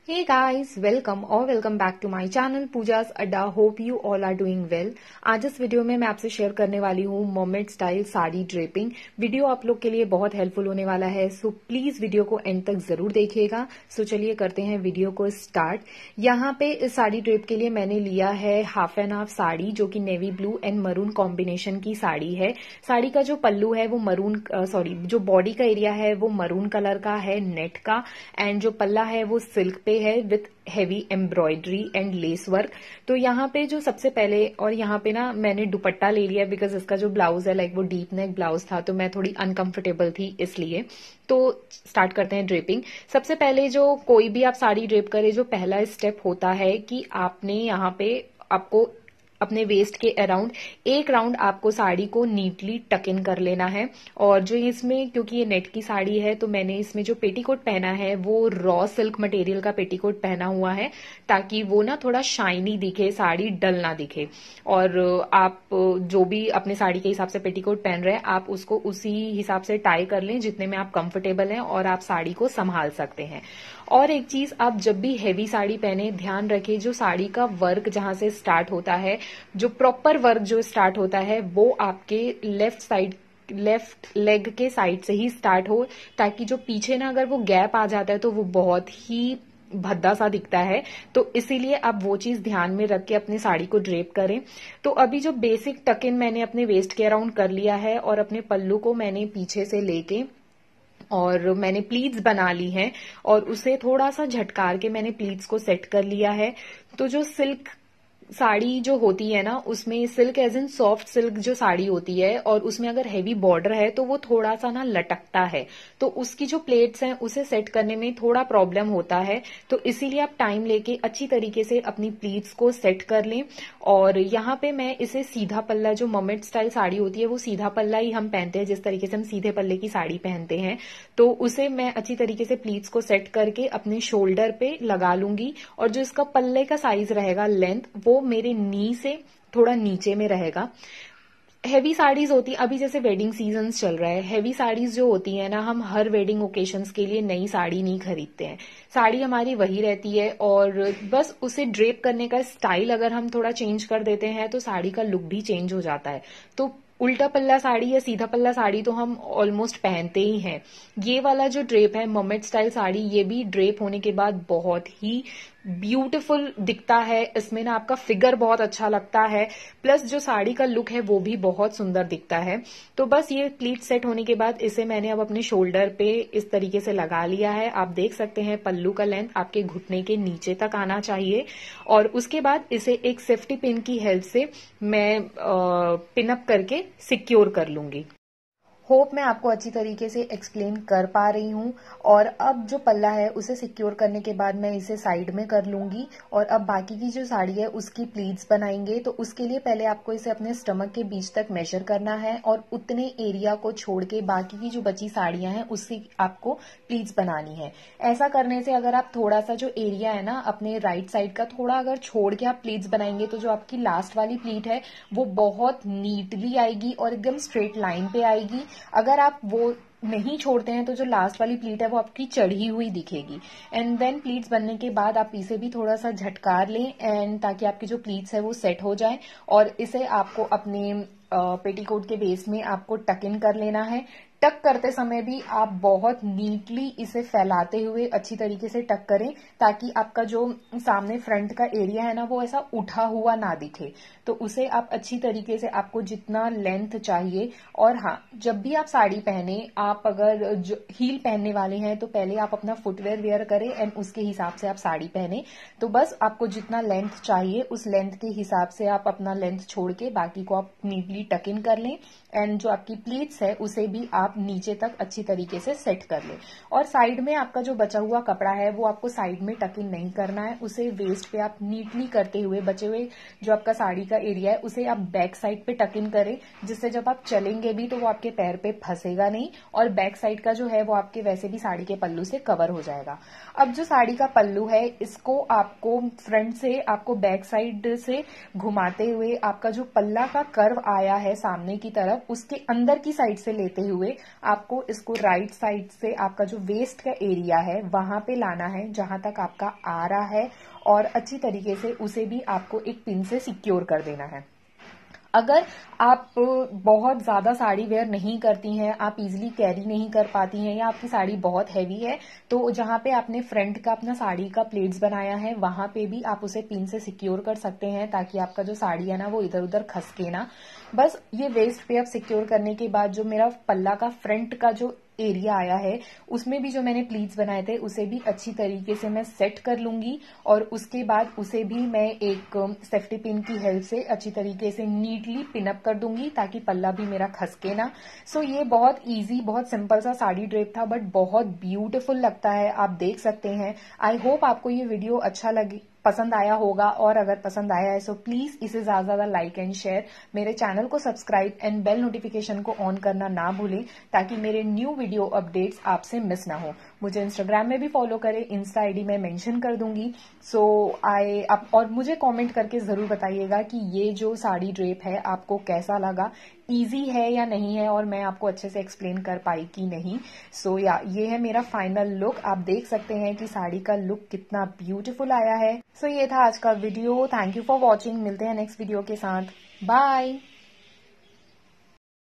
Hey guys, welcome or welcome back to my channel Pooja's अड्डा। Hope you all are doing well. आज इस video में मैं आपसे शेयर करने वाली हूँ mermaid style sari draping. Video आप लोग के लिए बहुत हेल्पफुल होने वाला है, सो प्लीज वीडियो को एंड तक जरूर देखिएगा। सो चलिए करते हैं वीडियो को स्टार्ट। यहाँ पे इस साड़ी ड्रेप के लिए मैंने लिया है हाफ एंड हाफ साड़ी, जो कि navy blue and maroon combination की साड़ी है। साड़ी का जो पल्लू है वो मरून जो बॉडी का एरिया है वो मरून कलर का है नेट का, एंड जो पल्ला है वो सिल्क पे है with heavy embroidery and lace work. तो यहाँ पे जो सबसे पहले, और यहाँ पे ना मैंने दुपट्टा ले लिया बिकॉज इसका जो ब्लाउज है वो डीप नेक ब्लाउज था, तो मैं थोड़ी अनकंफर्टेबल थी इसलिए। तो स्टार्ट करते हैं ड्रेपिंग। सबसे पहले जो कोई भी आप साड़ी ड्रेप करे, जो पहला स्टेप होता है कि आपने यहाँ पे आपको अपने वेस्ट के अराउंड एक राउंड आपको साड़ी को नीटली टक इन कर लेना है। और जो इसमें, क्योंकि ये नेट की साड़ी है, तो मैंने इसमें जो पेटीकोट पहना है वो रॉ सिल्क मटेरियल का पेटीकोट पहना हुआ है, ताकि वो ना थोड़ा शाइनी दिखे, साड़ी डल ना दिखे। और आप जो भी अपने साड़ी के हिसाब से पेटीकोट पहन रहे हैं, आप उसको उसी हिसाब से टाई कर लें जितने में आप कंफर्टेबल हैं, और आप साड़ी को संभाल सकते हैं। और एक चीज, आप जब भी हैवी साड़ी पहने ध्यान रखें, जो साड़ी का वर्क जहां से स्टार्ट होता है, जो प्रॉपर वर्क जो स्टार्ट होता है वो आपके लेफ्ट लेग के साइड से ही स्टार्ट हो, ताकि जो पीछे ना अगर वो गैप आ जाता है तो वो बहुत ही भद्दा सा दिखता है। तो इसीलिए आप वो चीज ध्यान में रख के अपनी साड़ी को ड्रेप करें। तो अभी जो बेसिक टक इन मैंने अपने वेस्ट के अराउंड कर लिया है, और अपने पल्लू को मैंने पीछे से लेके और मैंने प्लीट्स बना ली हैं, और उसे थोड़ा सा झटकार के मैंने प्लीट्स को सेट कर लिया है। तो जो सिल्क साड़ी जो होती है ना, उसमें silk as in soft silk जो साड़ी होती है, और उसमें अगर हैवी बॉर्डर है तो वो थोड़ा सा ना लटकता है, तो उसकी जो प्लेट्स हैं उसे सेट करने में थोड़ा प्रॉब्लम होता है। तो इसीलिए आप टाइम लेके अच्छी तरीके से अपनी प्लीट्स को सेट कर लें। और यहाँ पे मैं इसे सीधा पल्ला, जो मर्मेड स्टाइल साड़ी होती है वो सीधा पल्ला ही हम पहनते हैं, जिस तरीके से हम सीधे पल्ले की साड़ी पहनते हैं, तो उसे मैं अच्छी तरीके से प्लीट्स को सेट करके अपने शोल्डर पे लगा लूंगी। और जो इसका पल्ले का साइज रहेगा, लेंथ, वो मेरे नी से थोड़ा नीचे में रहेगा। हैवी साड़ीज होती, अभी जैसे वेडिंग सीजन चल रहा है, हैवी साड़ीज जो होती है ना, हम हर वेडिंग ओकेशंस के लिए नई साड़ी नहीं खरीदते हैं। साड़ी हमारी वही रहती है, और बस उसे ड्रेप करने का स्टाइल अगर हम थोड़ा चेंज कर देते हैं तो साड़ी का लुक भी चेंज हो जाता है। तो उल्टा पल्ला साड़ी या सीधा पल्ला साड़ी तो हम ऑलमोस्ट पहनते ही हैं। ये वाला जो ड्रेप है मर्मेड स्टाइल साड़ी, ये भी ड्रेप होने के बाद बहुत ही ब्यूटीफुल दिखता है। इसमें ना आपका फिगर बहुत अच्छा लगता है, प्लस जो साड़ी का लुक है वो भी बहुत सुंदर दिखता है। तो बस ये प्लीट सेट होने के बाद इसे मैंने अब अपने शोल्डर पे इस तरीके से लगा लिया है। आप देख सकते हैं पल्लू का लेंथ आपके घुटने के नीचे तक आना चाहिए। और उसके बाद इसे एक सेफ्टी पिन की हेल्प से मैं पिन अप करके सिक्योर कर लूंगी। होप मैं आपको अच्छी तरीके से एक्सप्लेन कर पा रही हूँ। और अब जो पल्ला है उसे सिक्योर करने के बाद मैं इसे साइड में कर लूंगी, और अब बाकी की जो साड़ी है उसकी प्लीट्स बनाएंगे। तो उसके लिए पहले आपको इसे अपने स्टमक के बीच तक मेजर करना है, और उतने एरिया को छोड़ के बाकी की जो बची साड़ियां हैं उससे आपको प्लीट्स बनानी है। ऐसा करने से अगर आप थोड़ा सा जो एरिया है ना अपने राइट साइड का थोड़ा अगर छोड़ के आप प्लीट्स बनाएंगे, तो जो आपकी लास्ट वाली प्लीट है वो बहुत नीटली आएगी और एकदम स्ट्रेट लाइन पे आएगी। अगर आप वो नहीं छोड़ते हैं तो जो लास्ट वाली प्लीट है वो आपकी चढ़ी हुई दिखेगी। एंड देन प्लीट्स बनने के बाद आप इसे भी थोड़ा सा झटकार लें, एंड ताकि आपकी जो प्लीट्स है वो सेट हो जाए। और इसे आपको अपने पेटीकोट के बेस में आपको टक इन कर लेना है। टक करते समय भी आप बहुत नीटली इसे फैलाते हुए अच्छी तरीके से टक करें, ताकि आपका जो सामने फ्रंट का एरिया है ना वो ऐसा उठा हुआ ना दिखे। तो उसे आप अच्छी तरीके से, आपको जितना लेंथ चाहिए। और हाँ, जब भी आप साड़ी पहने, आप अगर हील पहनने वाले हैं तो पहले आप अपना फुटवेयर वेयर करें एंड उसके हिसाब से आप साड़ी पहने। तो बस आपको जितना लेंथ चाहिए उस लेंथ के हिसाब से आप अपना लेंथ छोड़ के बाकी को आप नीटली टक इन कर लें। एंड जो आपकी प्लीट्स है उसे भी आप नीचे तक अच्छी तरीके से सेट कर लें। और साइड में आपका जो बचा हुआ कपड़ा है वो आपको साइड में टक इन नहीं करना है, उसे वेस्ट पे आप नीटली करते हुए बचे हुए जो आपका साड़ी का एरिया है उसे आप बैक साइड पे टक इन करें, जिससे जब आप चलेंगे भी तो वो आपके पैर पे फंसेगा नहीं, और बैक साइड का जो है वो आपके वैसे भी साड़ी के पल्लू से कवर हो जाएगा। अब जो साड़ी का पल्लू है इसको आपको फ्रंट से आपको बैक साइड से घुमाते हुए आपका जो पल्ला का कर्व आया है सामने की तरफ, उसके अंदर की साइड से लेते हुए आपको इसको राइट साइड से आपका जो वेस्ट का एरिया है वहां पे लाना है, जहां तक आपका आ रहा है, और अच्छी तरीके से उसे भी आपको एक पिन से सिक्योर कर देना है। अगर आप बहुत ज्यादा साड़ी वेयर नहीं करती हैं, आप इजीली कैरी नहीं कर पाती हैं, या आपकी साड़ी बहुत हैवी है, तो जहां पे आपने फ्रंट का अपना साड़ी का प्लेट्स बनाया है वहां पे भी आप उसे पिन से सिक्योर कर सकते हैं, ताकि आपका जो साड़ी है ना वो इधर उधर खसके ना। बस ये वेस्ट पे अब सिक्योर करने के बाद जो मेरा पल्ला का फ्रंट का जो एरिया आया है उसमें भी जो मैंने प्लीट्स बनाए थे उसे भी अच्छी तरीके से मैं सेट कर लूंगी, और उसके बाद उसे भी मैं एक सेफ्टी पिन की हेल्प से अच्छी तरीके से नीटली पिन अप कर दूंगी, ताकि पल्ला भी मेरा खसके ना। सो ये बहुत इजी, बहुत सिंपल सा साड़ी ड्रेप था, बट बहुत ब्यूटीफुल लगता है, आप देख सकते हैं। आई होप आपको ये वीडियो अच्छा लगे, पसंद आया होगा, और अगर पसंद आया है सो प्लीज इसे ज्यादा ज्यादा लाइक एंड शेयर, मेरे चैनल को सब्सक्राइब एंड बेल नोटिफिकेशन को ऑन करना ना भूलें, ताकि मेरे न्यू वीडियो अपडेट्स आपसे मिस ना हो। मुझे इंस्टाग्राम में भी फॉलो करें, इंस्टा आईडी मैं मेंशन कर दूंगी। सो और मुझे कमेंट करके जरूर बताइएगा कि ये जो साड़ी ड्रेप है आपको कैसा लगा, इजी है या नहीं है, और मैं आपको अच्छे से एक्सप्लेन कर पाई कि नहीं। सो ये है मेरा फाइनल लुक, आप देख सकते हैं कि साड़ी का लुक कितना ब्यूटीफुल आया है। सो ये था आज का video, thank you for watching, मिलते हैं नेक्स्ट वीडियो के साथ, बाय।